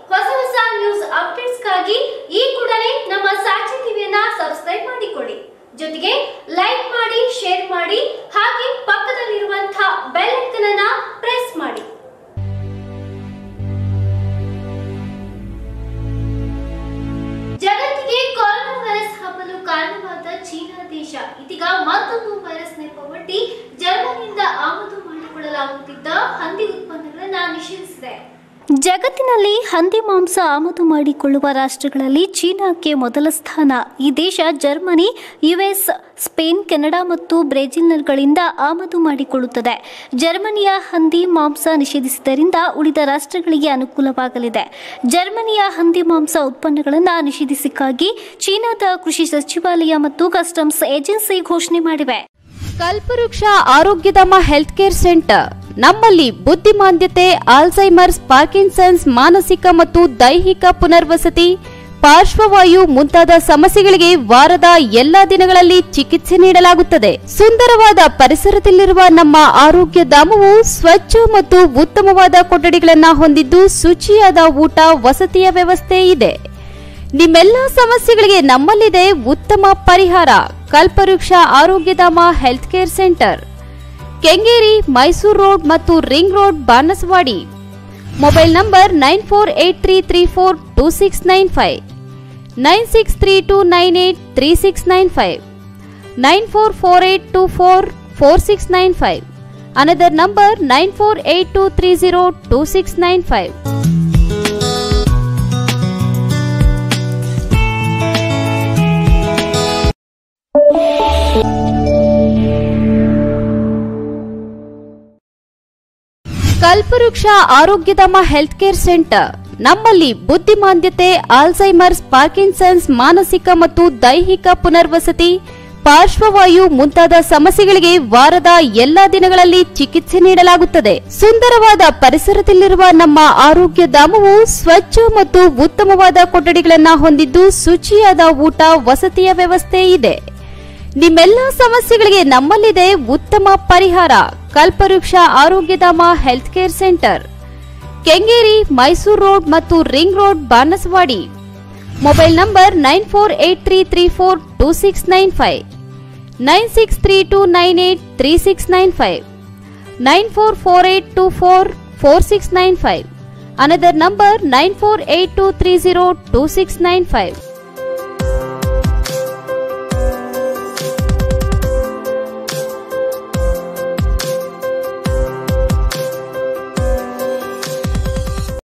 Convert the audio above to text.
ಹೊಸ ನ್ಯೂಸ್ ಅಪ್ಡೇಟ್ಸ್ಗಾಗಿ ಈ ಕೂಡಲೇ ನಮ್ಮ ಸಾಕ್ಷಿ ಟಿವಿಯನ್ನ ಸಬ್ಸ್ಕ್ರೈಬ್ ಮಾಡಿಕೊಳ್ಳಿ. ಜೊತೆಗೆ ಲೈಕ್ ಮಾಡಿ, ಶೇರ್ ಮಾಡಿ, ಹಾಗೆ ಪಕ್ಕದಲ್ಲಿರುವಂತಹ ಬೆಲ್ ಐಕಾನ್ ಅನ್ನು ಪ್ರೆಸ್ ಮಾಡಿ. ಜಗತ್ತಿಗೆ ಕೊರೋನಾ ವೈರಸ್ ಹಬ್ಬಲು ಕಾರಣವಾದ ಚೀನಾ ದೇಶ ಇದೀಗ ಮತ್ತೊಂದು ವೈರಸ್ ನೆಪವೊಡ್ಡಿ ಜರ್ಮನಿಯಿಂದ ಆಮದು ಮಾಡಿಕೊಳ್ಳಲಾಗುತ್ತಿದ್ದ ಹಂದಿ ಉತ್ಪನ್ನಗಳನ್ನು ನಿಷೇಧಿಸಿದೆ. ಜಗತ್ತಿನಲ್ಲಿ ಹಂದಿ ಮಾಂಸ ಆಮದು ಮಾಡಿಕೊಳ್ಳುವ ರಾಷ್ಟ್ರಗಳಲ್ಲಿ ಚೀನಾಕ್ಕೆ ಮೊದಲ ಸ್ಥಾನ. ಈ ದೇಶ ಜರ್ಮನಿ, ಯುಎಸ್, ಸ್ಪೇನ್, ಕೆನಡಾ ಮತ್ತು ಬ್ರೆಜಿಲ್ಗಳಿಂದ ಆಮದು ಮಾಡಿಕೊಳ್ಳುತ್ತದೆ. ಜರ್ಮನಿಯ ಹಂದಿ ಮಾಂಸ ನಿಷೇಧಿಸಿದ್ದರಿಂದ ಉಳಿದ ರಾಷ್ಟ್ರಗಳಿಗೆ ಅನುಕೂಲವಾಗಲಿದೆ. ಜರ್ಮನಿಯ ಹಂದಿ ಮಾಂಸ ಉತ್ಪನ್ನಗಳನ್ನು ನಿಷೇಧಿಸಿಕ್ಕಾಗಿ ಚೀನಾದ ಕೃಷಿ ಸಚಿವಾಲಯ ಮತ್ತು ಕಸ್ಟಮ್ಸ್ ಏಜೆನ್ಸಿ ಘೋಷಣೆ ಮಾಡಿವೆ. ಕಲ್ಪವೃಕ್ಷ ಆರೋಗ್ಯಧಾಮ ಹೆಲ್ತ್ ಕೇರ್ ಸೆಂಟರ್ ನಮ್ಮಲ್ಲಿ ಬುದ್ಧಿಮಾಂದ್ಯತೆ, ಆಲ್ಝೈಮರ್ಸ್, ಪಾರ್ಕಿನ್ಸನ್ಸ್, ಮಾನಸಿಕ ಮತ್ತು ದೈಹಿಕ ಪುನರ್ವಸತಿ, ಪಾರ್ಶ್ವವಾಯು ಮುಂತಾದ ಸಮಸ್ಯೆಗಳಿಗೆ ವಾರದ ಎಲ್ಲಾ ದಿನಗಳಲ್ಲಿ ಚಿಕಿತ್ಸೆ ನೀಡಲಾಗುತ್ತದೆ. ಸುಂದರವಾದ ಪರಿಸರದಲ್ಲಿರುವ ನಮ್ಮ ಆರೋಗ್ಯ ಧಾಮವು ಸ್ವಚ್ಛ ಮತ್ತು ಉತ್ತಮವಾದ ಕೊಠಡಿಗಳನ್ನು ಹೊಂದಿದ್ದು ಶುಚಿಯಾದ ಊಟ, ವಸತಿಯ ವ್ಯವಸ್ಥೆ ಇದೆ. ನಿಮ್ಮೆಲ್ಲ ಸಮಸ್ಯೆಗಳಿಗೆ ನಮ್ಮಲ್ಲಿದೆ ಉತ್ತಮ ಪರಿಹಾರ. Kalpavriksha Arogyadhama health care centre, Kengeri, Mysuru road ಮತ್ತು ring road, Banaswadi. Mobile number 9483342695, 9632983695, 9448244695. Another number 9482302695. ಕಲ್ಪವೃಕ್ಷ ಆರೋಗ್ಯಧಾಮ ಹೆಲ್ತ್ ಕೇರ್ ಸೆಂಟರ್ ನಮ್ಮಲ್ಲಿ ಬುದ್ಧಿಮಾಂದ್ಯತೆ, ಆಲ್ಝೈಮರ್ಸ್, ಪಾರ್ಕಿನ್ಸನ್ಸ್, ಮಾನಸಿಕ ಮತ್ತು ದೈಹಿಕ ಪುನರ್ವಸತಿ, ಪಾರ್ಶ್ವವಾಯು ಮುಂತಾದ ಸಮಸ್ಯೆಗಳಿಗೆ ವಾರದ ಎಲ್ಲಾ ದಿನಗಳಲ್ಲಿ ಚಿಕಿತ್ಸೆ ನೀಡಲಾಗುತ್ತದೆ. ಸುಂದರವಾದ ಪರಿಸರದಲ್ಲಿರುವ ನಮ್ಮ ಆರೋಗ್ಯ ಧಾಮವು ಸ್ವಚ್ಛ ಮತ್ತು ಉತ್ತಮವಾದ ಕೊಠಡಿಗಳನ್ನು ಹೊಂದಿದ್ದು ಶುಚಿಯಾದ ಊಟ, ವಸತಿಯ ವ್ಯವಸ್ಥೆ ಇದೆ. ನಿಮ್ಮೆಲ್ಲ ಸಮಸ್ಯೆಗಳಿಗೆ ನಮ್ಮಲ್ಲಿದೆ ಉತ್ತಮ ಪರಿಹಾರ. Kalpavriksha Arogyadhama health care centre, Kengeri, Mysuru road ಮತ್ತು ring road, Banaswadi. Mobile number 9483342695, 9632983695, 9448244695. Another number 9482302695.